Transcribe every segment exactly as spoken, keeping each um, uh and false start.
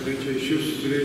bracia i siostry,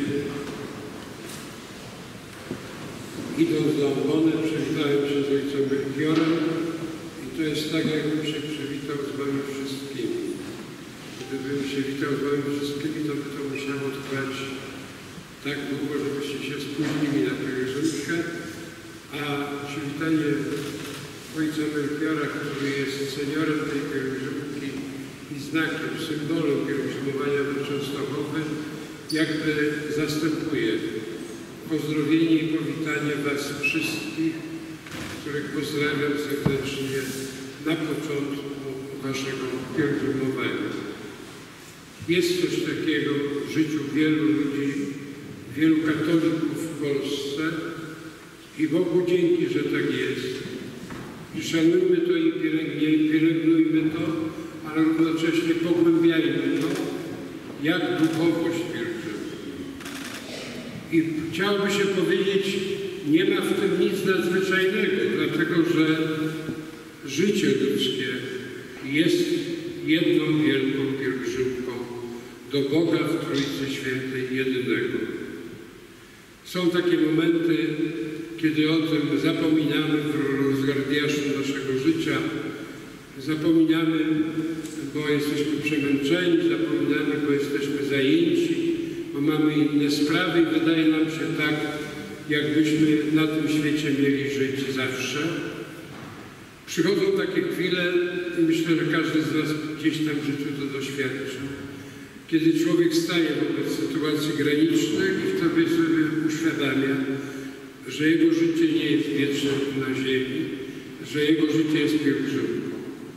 idąc na ambonę, przywitałem się z ojcem Melchiorem i to jest tak, jakbym się przywitał z wami wszystkimi. Gdybym się witał z wami wszystkimi, to by to musiało trwać tak długo, żebyście się spóźnili na pielgrzymkę, a przywitanie ojca Melchiora, który jest seniorem tej pielgrzymki i znakiem, symbolem pielgrzymowania do Częstochowy, jakby zastępuje pozdrowienie i powitanie was wszystkich, których pozdrawiam serdecznie na początku waszego pielgrzymowania. Jest coś takiego w życiu wielu ludzi, wielu katolików w Polsce i Bogu dzięki, że tak jest. I szanujmy to i pielęgnujmy to, ale równocześnie pogłębiajmy to, jak duchowość pielgrzymki. I chciałoby się powiedzieć, nie ma w tym nic nadzwyczajnego, dlatego że życie ludzkie jest jedną wielką pielgrzymką do Boga w Trójcy Świętej jedynego. Są takie momenty, kiedy o tym zapominamy w rozgardiaszu naszego życia, zapominamy, bo jesteśmy przemęczeni, zapominamy, bo jesteśmy zajęci, bo mamy inne sprawy i wydaje nam się tak, jakbyśmy na tym świecie mieli żyć zawsze. Przychodzą takie chwile i myślę, że każdy z nas gdzieś tam w życiu to doświadczył, kiedy człowiek staje wobec sytuacji granicznych i wtedy sobie uświadamia, że jego życie nie jest wieczne na ziemi, że jego życie jest pielgrzymką.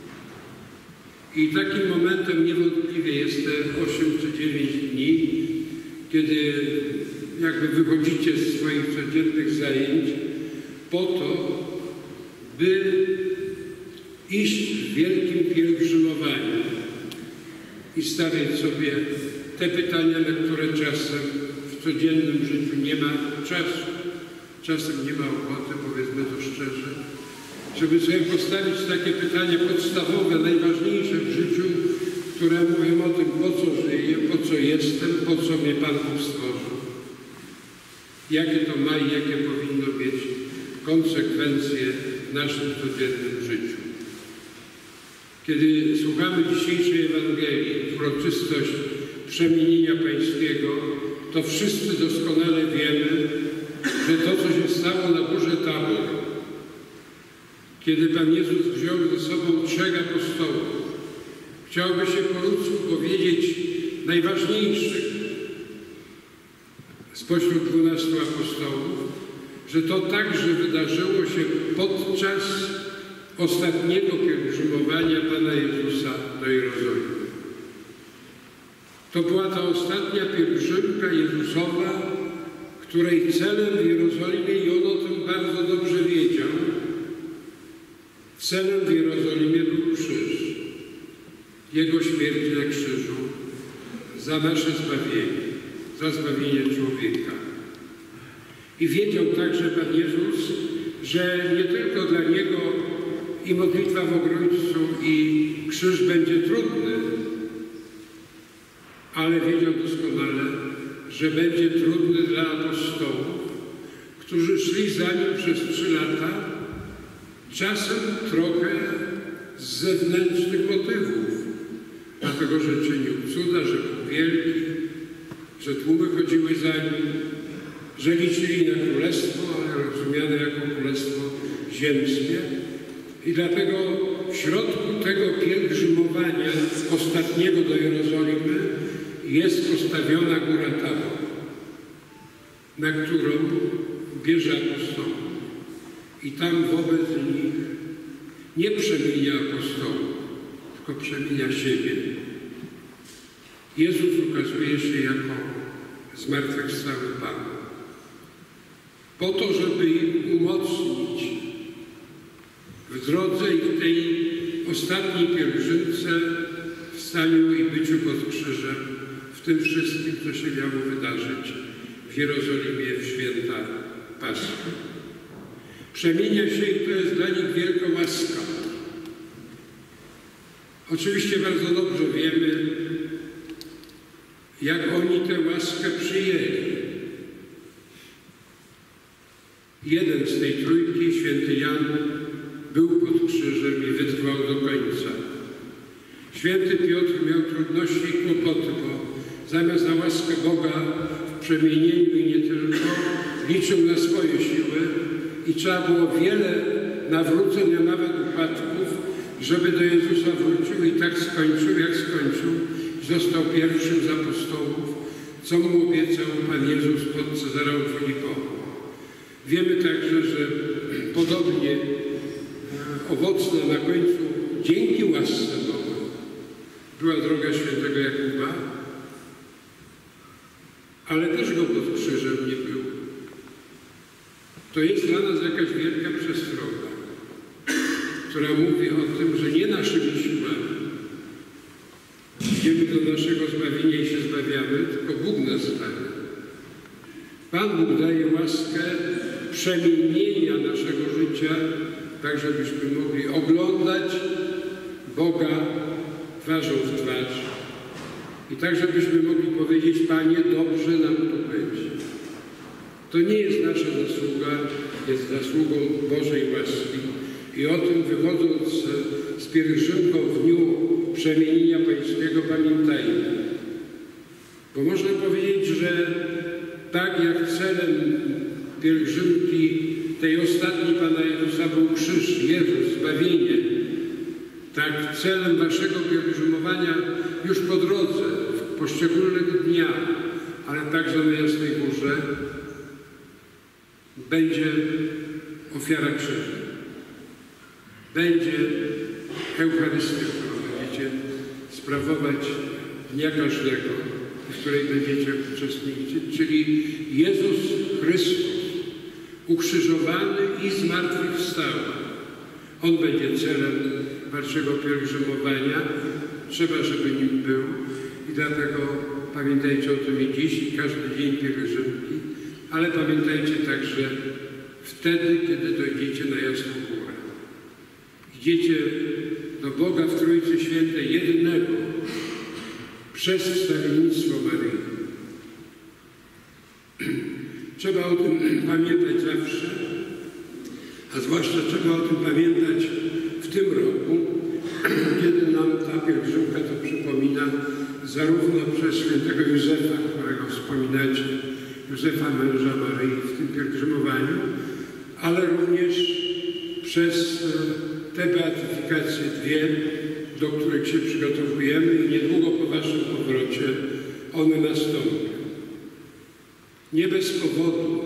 I takim momentem niewątpliwie jest te osiem czy dziewięć dni, kiedy jakby wychodzicie z swoich codziennych zajęć po to, by iść w wielkim pielgrzymowaniu i stawiać sobie te pytania, na które czasem w codziennym życiu nie ma czasu, czasem nie ma ochoty, powiedzmy to szczerze, żeby sobie postawić takie pytania podstawowe, najważniejsze w życiu, które mówią o tym, po co żyję, po co jestem, po co mnie Pan Bóg stworzył. Jakie to ma i jakie powinno mieć konsekwencje w naszym codziennym życiu. Kiedy słuchamy dzisiejszej Ewangelii, uroczystość przemienienia Pańskiego, to wszyscy doskonale wiemy, że to, co się stało na Górze Tabor, kiedy Pan Jezus wziął ze sobą trzech apostołów, chciałby się po ludzku powiedzieć najważniejszych spośród dwunastu apostołów, że to także wydarzyło się podczas ostatniego pielgrzymowania Pana Jezusa do Jerozolimy. To była ta ostatnia pielgrzymka Jezusowa, której celem w Jerozolimie, i on o tym bardzo dobrze wiedział, celem w Jerozolimie był krzyż. Jego śmierć na krzyżu za nasze zbawienie, za zbawienie człowieka. I wiedział także Pan Jezus, że nie tylko dla Niego i modlitwa w Obrońcu i krzyż będzie trudny, ale wiedział doskonale, że będzie trudny dla apostołów, którzy szli za Nim przez trzy lata, czasem trochę z zewnętrznych motywów, dlatego że czynił cuda, że był wielki, że tłumy chodziły za Nim, że liczyli na królestwo, ale rozumiane jako królestwo ziemskie. I dlatego w środku tego pielgrzymowania ostatniego do Jerozolimy jest postawiona Góra Tabor, na którą bierze apostołów. I tam wobec nich nie przemienia apostołów, tylko przemienia siebie. Jezus ukazuje się jako zmartwychwstały Pan. Po to, żeby ich umocnić w drodze i w tej ostatniej pielgrzymce, w staniu i byciu pod krzyżem, w tym wszystkim, co się miało wydarzyć w Jerozolimie w święta Paschy. Przemienia się i to jest dla nich wielka łaska. Oczywiście bardzo dobrze wiemy, jak oni tę łaskę przyjęli. Jeden z tej trójki, święty Jan, był pod krzyżem i wytrwał do końca. Święty Piotr miał trudności i kłopoty, bo zamiast na łaskę Boga w przemienieniu i nie tylko, liczył na swoje siły i trzeba było wiele nawróceń, a nawet upadków, żeby do Jezusa wrócił i tak skończył, jak skończył. Został pierwszym z apostołów, co mu obiecał Pan Jezus pod Cezarą Filipową. Wiemy także, że podobnie owocna na końcu dzięki łasce Boga była droga świętego Jakuba, ale też go pod krzyżem nie było. To jest dla nas jakaś wielka przestroga, która mówi o tym, że nie naszymi siłami idziemy do naszego zbawienia i się zbawiamy, tylko Bóg nas zbawia. Pan Bóg daje łaskę przemienienia naszego życia, tak żebyśmy mogli oglądać Boga twarzą w twarz i tak żebyśmy mogli powiedzieć: Panie, dobrze nam tu być. To nie jest nasza zasługa, jest zasługą Bożej łaski. I o tym, wychodząc z pielgrzymką w dniu przemienienia pańskiego, pamiętajmy. Bo można powiedzieć, że tak jak celem pielgrzymki tej ostatniej Pana Jezusa był krzyż, Jezus, zbawienie, tak celem waszego pielgrzymowania już po drodze, w poszczególnych dniach, ale także na Jasnej Górze, będzie ofiara krzyża. Będzie Eucharystia, którą będziecie sprawować dnia każdego, w której będziecie uczestniczyć, czyli Jezus Chrystus, ukrzyżowany i zmartwychwstały. On będzie celem waszego pielgrzymowania. Trzeba, żeby nim był i dlatego pamiętajcie o tym i dziś, i każdy dzień pielgrzymki, ale pamiętajcie także wtedy, kiedy dojdziecie na Jasną Górę. Idziecie do Boga w Trójcy Świętej, jedynego, przez wstawiennictwo Maryi. Trzeba o tym pamiętać zawsze, a zwłaszcza trzeba o tym pamiętać w tym roku, kiedy nam ta pielgrzymka to przypomina, zarówno przez świętego Józefa, którego wspominacie, Józefa, męża Maryi, w tym pielgrzymowaniu, ale również przez te beatyfikacje dwie, do których się przygotowujemy i niedługo po waszym powrocie one nastąpią. Nie bez powodu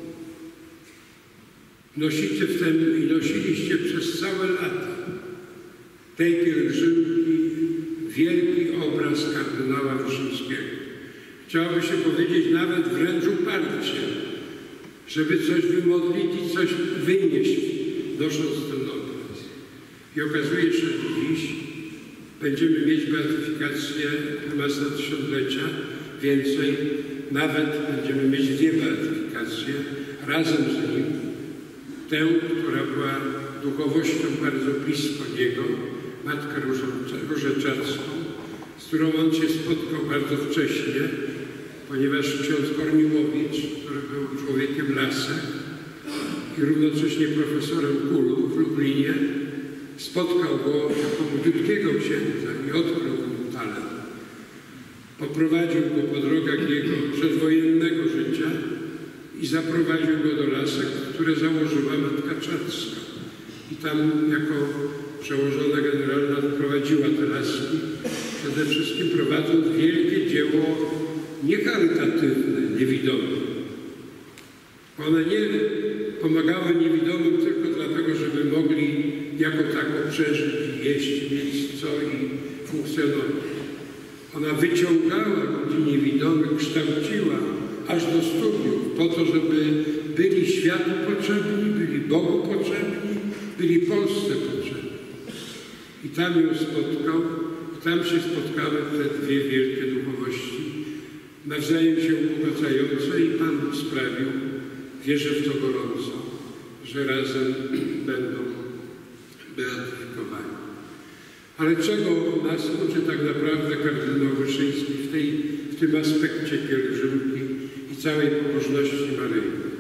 nosicie w tym i nosiliście przez całe lata tej pielgrzymki wielki obraz kardynała Wyszyńskiego. Chciałoby się powiedzieć nawet wręcz uparcie, żeby coś wymodlić i coś wynieść, nosząc ten obraz. I okazuje się, że dziś będziemy mieć beatyfikację prymasa tysiąclecia, więcej, nawet będziemy mieć dwie beatyfikacje razem z nim. Tę, która była duchowością bardzo blisko niego, Matkę Różeczarską, z którą on się spotkał bardzo wcześnie, ponieważ ksiądz Korniłowicz, który był człowiekiem lasek i równocześnie profesorem Kulu w Lublinie, spotkał go jako młodziutkiego księdza i odkrył mu talent. Poprowadził go po drogach jego przedwojennego życia i zaprowadził go do lasek, które założyła Matka Czarska. I tam jako przełożona generalna prowadziła te laski, przede wszystkim prowadząc wielkie dzieło niecharytatywne, niewidomym. One nie pomagały niewidomym tylko dlatego, żeby mogli jako tako przeżyć, jeść, mieć co i funkcjonować. Ona wyciągała ludzi niewidomych, kształciła aż do studiów, po to, żeby byli światu potrzebni, byli Bogu potrzebni, byli Polsce potrzebni. I tam ją spotkał, i tam się spotkały te dwie wielkie duchowości, nawzajem się ubogacające, i Pan sprawił, wierzę w to gorąco, że razem będą beatyfikowani. Ale czego nas uczy tak naprawdę kardynał Wyszyński w tej, w w tym aspekcie pielgrzymki i całej pobożności Maryi.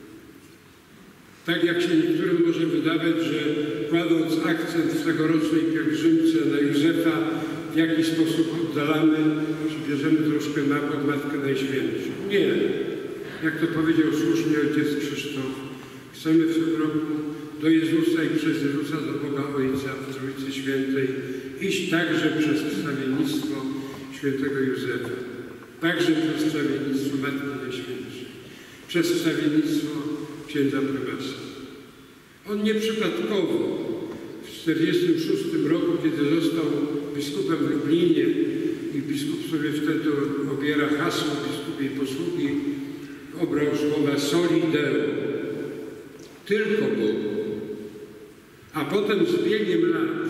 Tak jak się niektórym może wydawać, że kładąc akcent w tegorocznej pielgrzymce na Józefa w jakiś sposób oddalamy, czy bierzemy troszkę na bok Matkę Najświętszą. Nie. Jak to powiedział słusznie ojciec Krzysztof, chcemy w tym roku do Jezusa i przez Jezusa do Boga Ojca w Trójcy Świętej iść także przez wstawiennictwo świętego Józefa, także przez wstawiennictwo Matki Najświętszej, przez wstawiennictwo księdza prymasa. On nieprzypadkowo w tysiąc dziewięćset czterdziestym szóstym roku, kiedy został biskupem w Lublinie i biskup sobie wtedy obiera hasło biskupiej posługi, obrał słowa soli Deo, tylko Bogu. A potem z biegiem lat,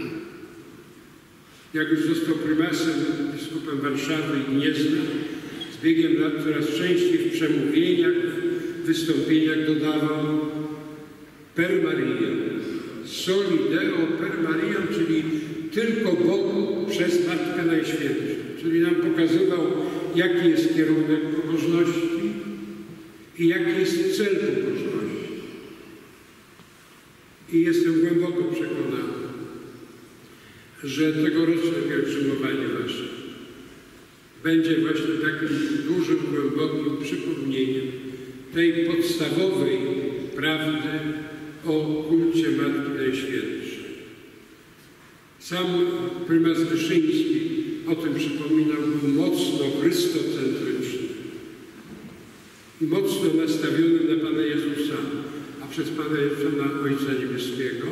jak już został prymasem, biskupem Warszawy i Gniezna, z biegiem lat coraz częściej w przemówieniach, w wystąpieniach dodawał per Mariam, soli Deo per Mariam, czyli tylko Bogu przez Matkę Najświętszą. Czyli nam pokazywał, jaki jest kierunek pobożności i jaki jest cel pobożności. I jestem głęboko przekonany, że tegoroczne pielgrzymowanie nasze będzie właśnie takim dużym, głębokim przypomnieniem tej podstawowej prawdy o kulcie Matki Najświętszej. Sam prymas Wyszyński o tym przypominał, był mocno chrystocentryczny i mocno nastawiony na Pana Jezusa, a przez Pana Jezusa na Ojca Niebieskiego,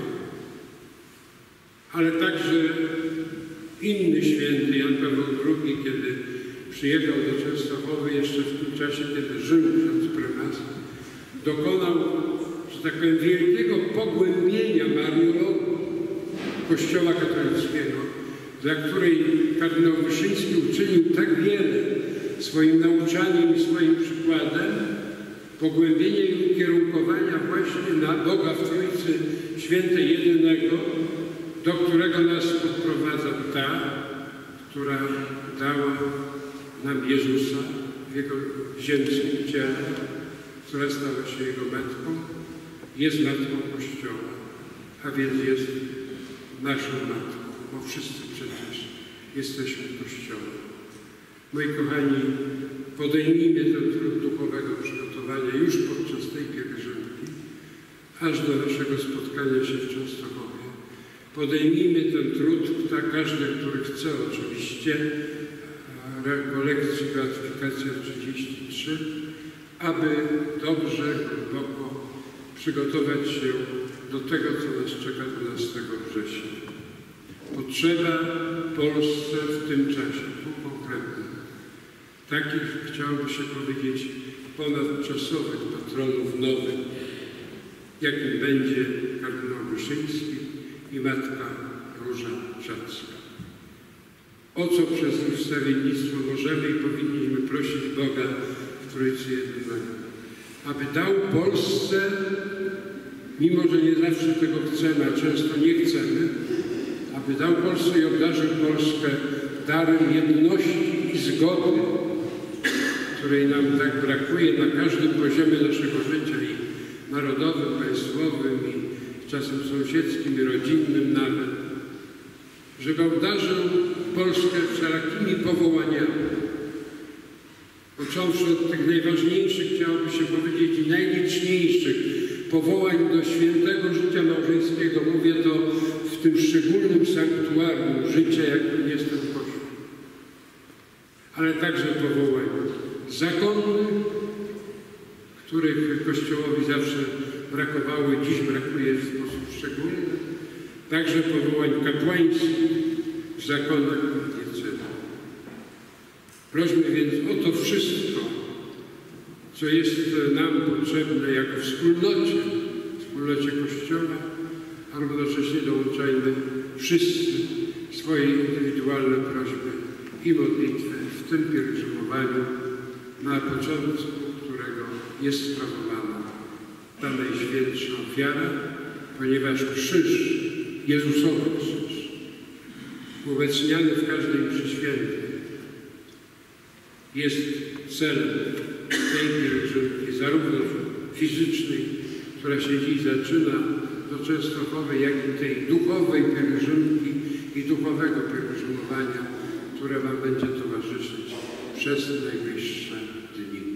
ale także inny święty, Jan Paweł drugi, kiedy przyjechał do Częstochowy, jeszcze w tym czasie, kiedy żył ksiądz prymas, dokonał, że tak powiem, wielkiego pogłębienia mariologii Kościoła katolickiego, dla której kardynał Wyszyński uczynił tak wiele swoim nauczaniem i swoim przykładem, pogłębienie i ukierunkowania właśnie na Boga w Trójcy Świętej Jedynego, do którego nas podprowadza ta, która dała nam Jezusa w Jego ziemskim ciele, która stała się Jego matką, jest matką Kościoła, a więc jest naszą matką, bo wszyscy przecież jesteśmy Kościołem. Moi kochani, podejmijmy ten trud duchowego przygotowania już podczas tej pielgrzymki, aż do naszego spotkania się w Częstochowie. Podejmijmy ten trud, tak każdy, który chce oczywiście, rekolekcji beatyfikacja trzydzieści trzy, aby dobrze, głęboko przygotować się do tego, co nas czeka dwunastego września. Potrzeba Polsce w tym czasie, tu konkretnie, takich, chciałoby się powiedzieć, ponadczasowych patronów nowych, jakim będzie kardynał Wyszyński i matka Róża Żacka. O co przez ich wstawiennictwo możemy i powinniśmy prosić Boga w Trójcy Jedynego? Aby dał Polsce, mimo że nie zawsze tego chcemy, a często nie chcemy, aby dał Polsce i obdarzył Polskę darem jedności i zgody, której nam tak brakuje na każdym poziomie naszego życia, i narodowym, państwowym, i czasem sąsiedzkim, i rodzinnym nawet, żeby obdarzył Polskę wszelakimi powołaniami. Począwszy od tych najważniejszych, chciałoby się powiedzieć, i najliczniejszych powołań do świętego życia małżeńskiego. Mówię to w tym szczególnym sanktuarium życia, jakim jest ten Kościół. Ale także powołań zakonnych, których Kościołowi zawsze brakowało i dziś brakuje w sposób szczególny. Także powołań kapłańskich w zakonach diecezji. Prośmy więc o to wszystko, co jest nam potrzebne jako wspólnocie, wspólnocie Kościoła, a równocześnie dołączajmy wszyscy swoje indywidualne prośby i modlitwy w tym pielgrzymowaniu, na początku którego jest sprawowana ta najświętsza ofiara, ponieważ krzyż, Jezusowy krzyż, uobecniany w każdej mszy świętej, jest celem tej pielgrzymki, zarówno fizycznej, która się dziś zaczyna do Częstochowy, jak i tej duchowej pielgrzymki i duchowego pielgrzymowania, które Wam będzie towarzyszyć przez najbliższe dni.